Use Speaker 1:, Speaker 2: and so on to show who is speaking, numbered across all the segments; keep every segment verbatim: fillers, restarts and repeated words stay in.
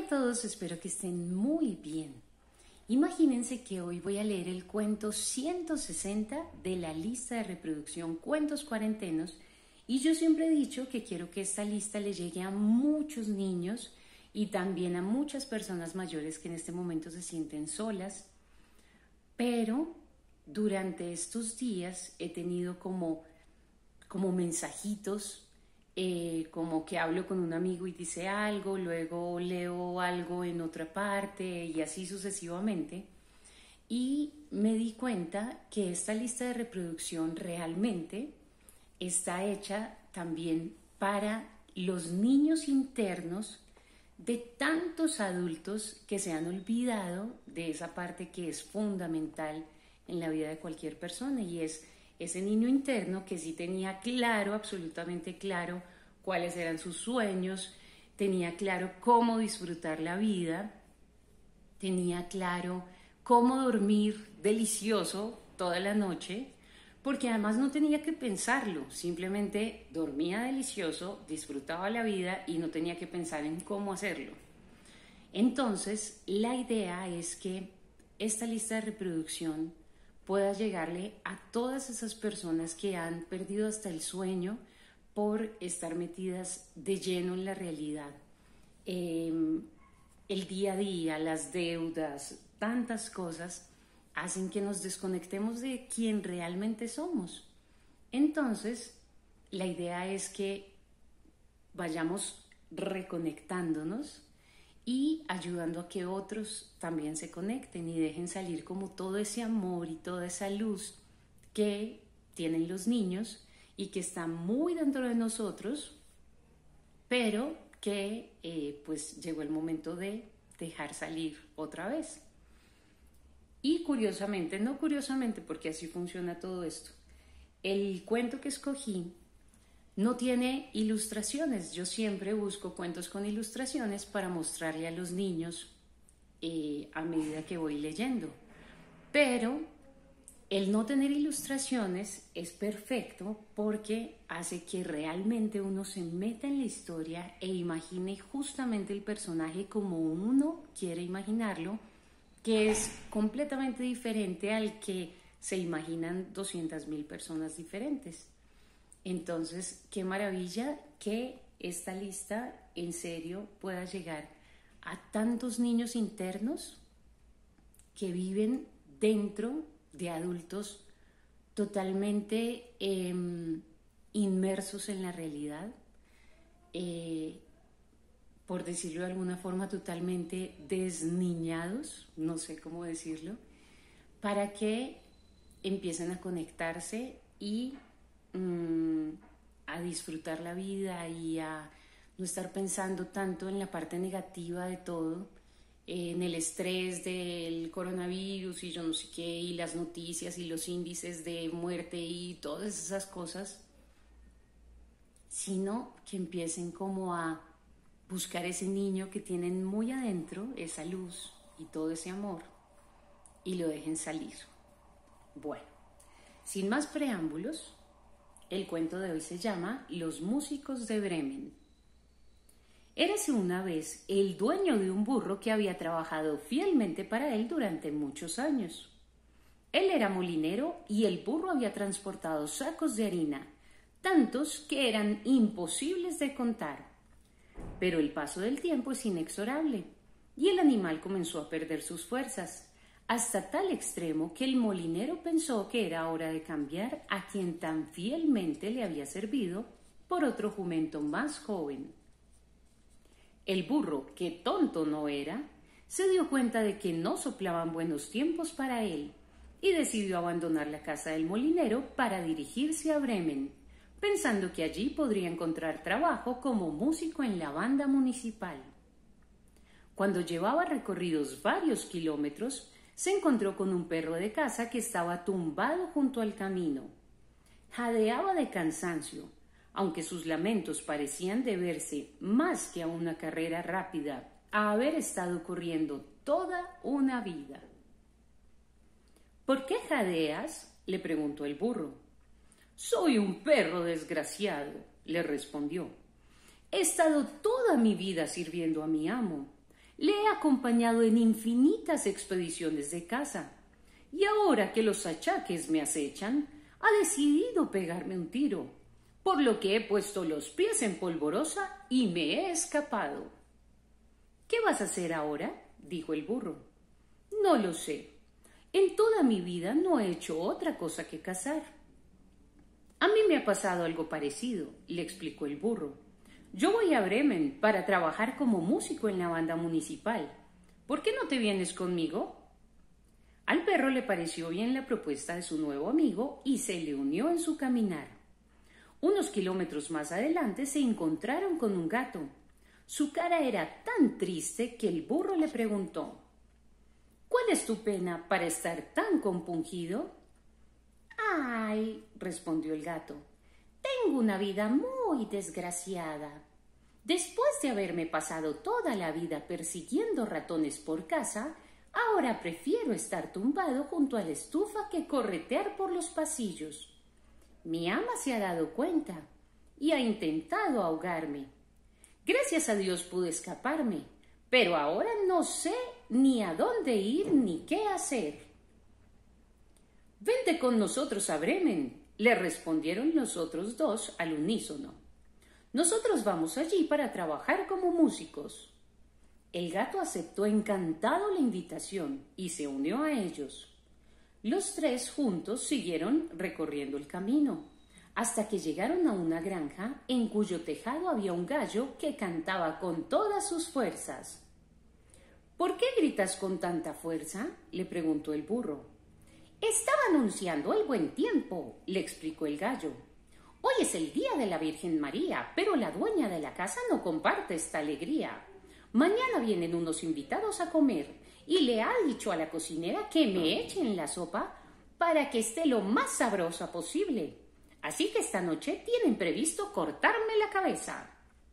Speaker 1: Hola a todos, espero que estén muy bien. Imagínense que hoy voy a leer el cuento ciento sesenta de la lista de reproducción Cuentos Cuarentenos y yo siempre he dicho que quiero que esta lista le llegue a muchos niños y también a muchas personas mayores que en este momento se sienten solas, pero durante estos días he tenido como, como mensajitos. Eh, como que hablo con un amigo y dice algo, luego leo algo en otra parte y así sucesivamente. Y me di cuenta que esta lista de reproducción realmente está hecha también para los niños internos de tantos adultos que se han olvidado de esa parte que es fundamental en la vida de cualquier persona, y es ese niño interno que sí tenía claro, absolutamente claro, cuáles eran sus sueños, tenía claro cómo disfrutar la vida, tenía claro cómo dormir delicioso toda la noche, porque además no tenía que pensarlo, simplemente dormía delicioso, disfrutaba la vida y no tenía que pensar en cómo hacerlo. Entonces, la idea es que esta lista de reproducción pueda llegarle a todas esas personas que han perdido hasta el sueño por estar metidas de lleno en la realidad. Eh, el día a día, las deudas, tantas cosas hacen que nos desconectemos de quién realmente somos. Entonces, la idea es que vayamos reconectándonos y ayudando a que otros también se conecten y dejen salir como todo ese amor y toda esa luz que tienen los niños y que está muy dentro de nosotros, pero que eh, pues llegó el momento de dejar salir otra vez. Y curiosamente, no curiosamente porque así funciona todo esto, el cuento que escogí no tiene ilustraciones. Yo siempre busco cuentos con ilustraciones para mostrarle a los niños eh, a medida que voy leyendo. Pero el no tener ilustraciones es perfecto porque hace que realmente uno se meta en la historia e imagine justamente el personaje como uno quiere imaginarlo, que es completamente diferente al que se imaginan doscientas mil personas diferentes. Entonces, qué maravilla que esta lista en serio pueda llegar a tantos niños internos que viven dentro de adultos totalmente eh, inmersos en la realidad, eh, por decirlo de alguna forma, totalmente desniñados, no sé cómo decirlo, para que empiecen a conectarse y a disfrutar la vida y a no estar pensando tanto en la parte negativa de todo, en el estrés del coronavirus y yo no sé qué, y las noticias y los índices de muerte y todas esas cosas, sino que empiecen como a buscar ese niño que tienen muy adentro, esa luz y todo ese amor, y lo dejen salir. Bueno, sin más preámbulos, el cuento de hoy se llama Los músicos de Bremen. Érase una vez el dueño de un burro que había trabajado fielmente para él durante muchos años. Él era molinero y el burro había transportado sacos de harina, tantos que eran imposibles de contar. Pero el paso del tiempo es inexorable y el animal comenzó a perder sus fuerzas, hasta tal extremo que el molinero pensó que era hora de cambiar a quien tan fielmente le había servido por otro jumento más joven. El burro, que tonto no era, se dio cuenta de que no soplaban buenos tiempos para él y decidió abandonar la casa del molinero para dirigirse a Bremen, pensando que allí podría encontrar trabajo como músico en la banda municipal. Cuando llevaba recorridos varios kilómetros, se encontró con un perro de caza que estaba tumbado junto al camino. Jadeaba de cansancio, aunque sus lamentos parecían deberse más que a una carrera rápida, a haber estado corriendo toda una vida. ¿Por qué jadeas?, le preguntó el burro. Soy un perro desgraciado, le respondió. He estado toda mi vida sirviendo a mi amo. Le he acompañado en infinitas expediciones de caza, y ahora que los achaques me acechan, ha decidido pegarme un tiro, por lo que he puesto los pies en polvorosa y me he escapado. —¿Qué vas a hacer ahora? —dijo el burro. —No lo sé. En toda mi vida no he hecho otra cosa que cazar. —A mí me ha pasado algo parecido —le explicó el burro. Yo voy a Bremen para trabajar como músico en la banda municipal. ¿Por qué no te vienes conmigo? Al perro le pareció bien la propuesta de su nuevo amigo y se le unió en su caminar. Unos kilómetros más adelante se encontraron con un gato. Su cara era tan triste que el burro le preguntó: —¿Cuál es tu pena para estar tan compungido? —Ay —respondió el gato—, tengo una vida muy desgraciada. Después de haberme pasado toda la vida persiguiendo ratones por casa, ahora prefiero estar tumbado junto a la estufa que corretear por los pasillos. Mi ama se ha dado cuenta y ha intentado ahogarme. Gracias a Dios pude escaparme, pero ahora no sé ni a dónde ir ni qué hacer. —Vente con nosotros a Bremen —le respondieron los otros dos al unísono—. Nosotros vamos allí para trabajar como músicos. El gato aceptó encantado la invitación y se unió a ellos. Los tres juntos siguieron recorriendo el camino, hasta que llegaron a una granja en cuyo tejado había un gallo que cantaba con todas sus fuerzas. —¿Por qué gritas con tanta fuerza? —le preguntó el burro. —Estaba anunciando el buen tiempo —le explicó el gallo. Hoy es el día de la Virgen María, pero la dueña de la casa no comparte esta alegría. Mañana vienen unos invitados a comer y le ha dicho a la cocinera que me echen la sopa para que esté lo más sabrosa posible. Así que esta noche tienen previsto cortarme la cabeza.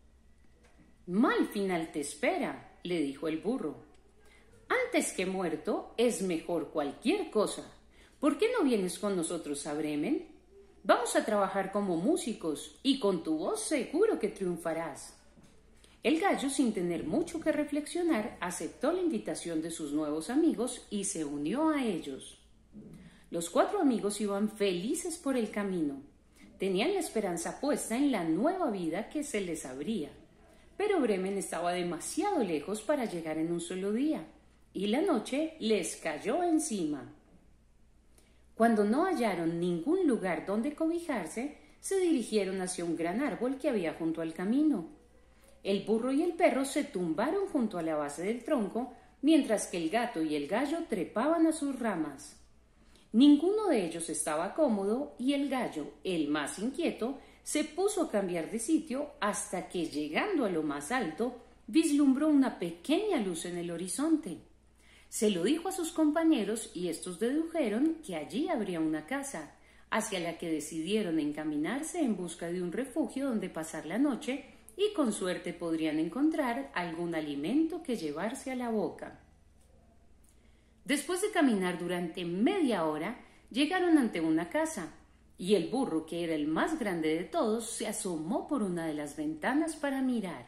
Speaker 1: —Mal final te espera —le dijo el burro. Antes que muerto es mejor cualquier cosa. ¿Por qué no vienes con nosotros a Bremen? Vamos a trabajar como músicos y con tu voz seguro que triunfarás. El gallo, sin tener mucho que reflexionar, aceptó la invitación de sus nuevos amigos y se unió a ellos. Los cuatro amigos iban felices por el camino. Tenían la esperanza puesta en la nueva vida que se les abría. Pero Bremen estaba demasiado lejos para llegar en un solo día, y la noche les cayó encima. Cuando no hallaron ningún lugar donde cobijarse, se dirigieron hacia un gran árbol que había junto al camino. El burro y el perro se tumbaron junto a la base del tronco, mientras que el gato y el gallo trepaban a sus ramas. Ninguno de ellos estaba cómodo y el gallo, el más inquieto, se puso a cambiar de sitio hasta que, llegando a lo más alto, vislumbró una pequeña luz en el horizonte. Se lo dijo a sus compañeros y estos dedujeron que allí habría una casa, hacia la que decidieron encaminarse en busca de un refugio donde pasar la noche y con suerte podrían encontrar algún alimento que llevarse a la boca. Después de caminar durante media hora, llegaron ante una casa, y el burro, que era el más grande de todos, se asomó por una de las ventanas para mirar.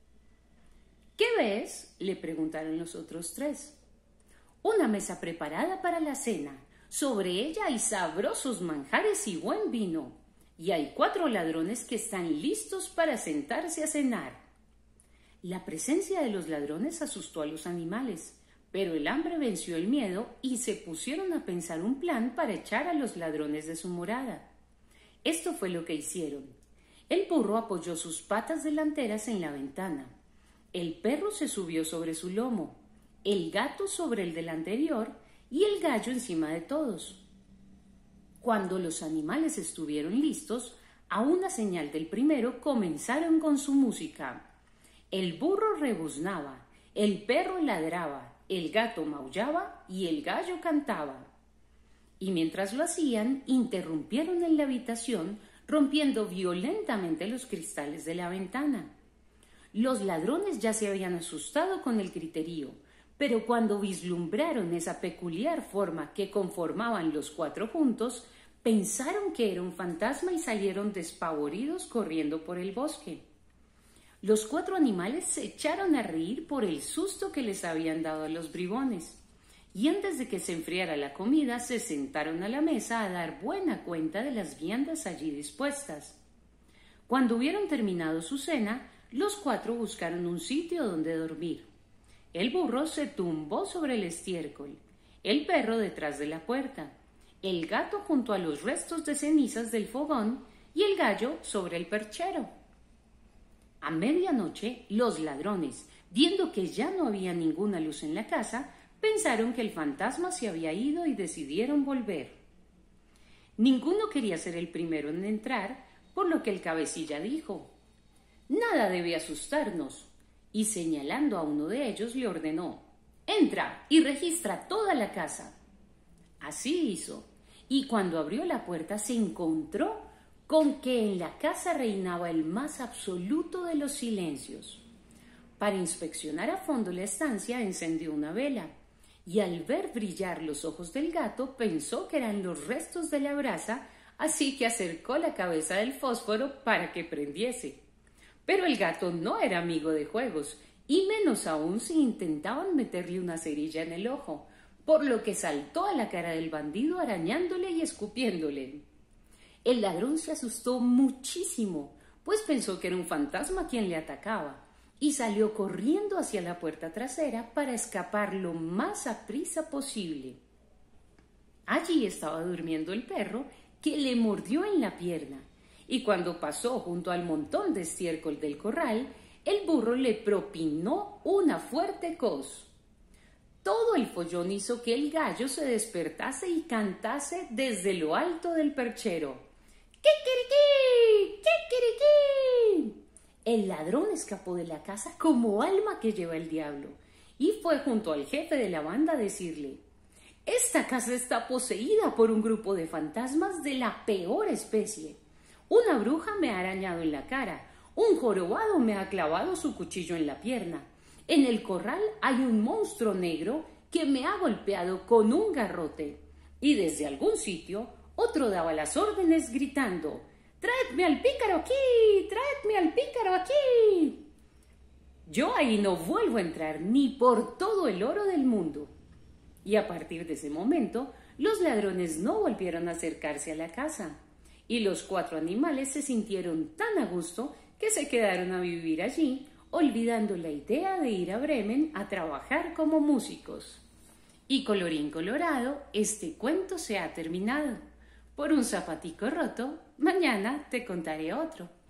Speaker 1: —¿Qué ves? —le preguntaron los otros tres. —Una mesa preparada para la cena. Sobre ella hay sabrosos manjares y buen vino. Y hay cuatro ladrones que están listos para sentarse a cenar. La presencia de los ladrones asustó a los animales, pero el hambre venció el miedo y se pusieron a pensar un plan para echar a los ladrones de su morada. Esto fue lo que hicieron. El burro apoyó sus patas delanteras en la ventana. El perro se subió sobre su lomo, el gato sobre el del anterior y el gallo encima de todos. Cuando los animales estuvieron listos, a una señal del primero comenzaron con su música. El burro rebuznaba, el perro ladraba, el gato maullaba y el gallo cantaba. Y mientras lo hacían, interrumpieron en la habitación, rompiendo violentamente los cristales de la ventana. Los ladrones ya se habían asustado con el griterío, pero cuando vislumbraron esa peculiar forma que conformaban los cuatro juntos, pensaron que era un fantasma y salieron despavoridos corriendo por el bosque. Los cuatro animales se echaron a reír por el susto que les habían dado a los bribones. Y antes de que se enfriara la comida, se sentaron a la mesa a dar buena cuenta de las viandas allí dispuestas. Cuando hubieron terminado su cena, los cuatro buscaron un sitio donde dormir. El burro se tumbó sobre el estiércol, el perro detrás de la puerta, el gato junto a los restos de cenizas del fogón y el gallo sobre el perchero. A medianoche, los ladrones, viendo que ya no había ninguna luz en la casa, pensaron que el fantasma se había ido y decidieron volver. Ninguno quería ser el primero en entrar, por lo que el cabecilla dijo: «Nada debe asustarnos», y señalando a uno de ellos le ordenó: «Entra y registra toda la casa». Así hizo, y cuando abrió la puerta se encontró con que en la casa reinaba el más absoluto de los silencios. Para inspeccionar a fondo la estancia encendió una vela, y al ver brillar los ojos del gato pensó que eran los restos de la brasa, así que acercó la cabeza del fósforo para que prendiese. Pero el gato no era amigo de juegos, y menos aún si intentaban meterle una cerilla en el ojo, por lo que saltó a la cara del bandido arañándole y escupiéndole. El ladrón se asustó muchísimo, pues pensó que era un fantasma quien le atacaba, y salió corriendo hacia la puerta trasera para escapar lo más aprisa posible. Allí estaba durmiendo el perro, que le mordió en la pierna, y cuando pasó junto al montón de estiércol del corral, el burro le propinó una fuerte cos. Todo el follón hizo que el gallo se despertase y cantase desde lo alto del perchero: ¡Kikiriki! ¡Kikiriki! El ladrón escapó de la casa como alma que lleva el diablo y fue junto al jefe de la banda a decirle: «Esta casa está poseída por un grupo de fantasmas de la peor especie. Una bruja me ha arañado en la cara, un jorobado me ha clavado su cuchillo en la pierna. En el corral hay un monstruo negro que me ha golpeado con un garrote. Y desde algún sitio otro daba las órdenes gritando: ¡Traedme al pícaro aquí! ¡Traedme al pícaro aquí!». Yo ahí no vuelvo a entrar ni por todo el oro del mundo. Y a partir de ese momento, los ladrones no volvieron a acercarse a la casa. Y los cuatro animales se sintieron tan a gusto que se quedaron a vivir allí, olvidando la idea de ir a Bremen a trabajar como músicos. Y colorín colorado, este cuento se ha terminado. Por un zapatico roto, mañana te contaré otro.